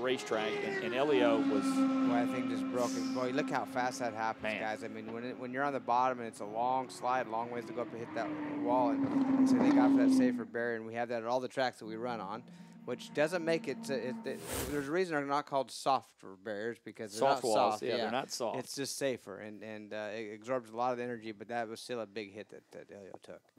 racetrack, and Helio was. Well, I think just broke it. Boy, look how fast that happens, Man. guys. I mean, when you're on the bottom and it's a long slide, long ways to go up and hit that wall, and so thank God for that safer barrier, and we have that at all the tracks that we run on, which doesn't make it. There's a reason they're not called soft barriers because they're Soft not walls, soft. yeah, they're not soft. It's just safer, and it absorbs a lot of energy, but that was still a big hit that Helio took.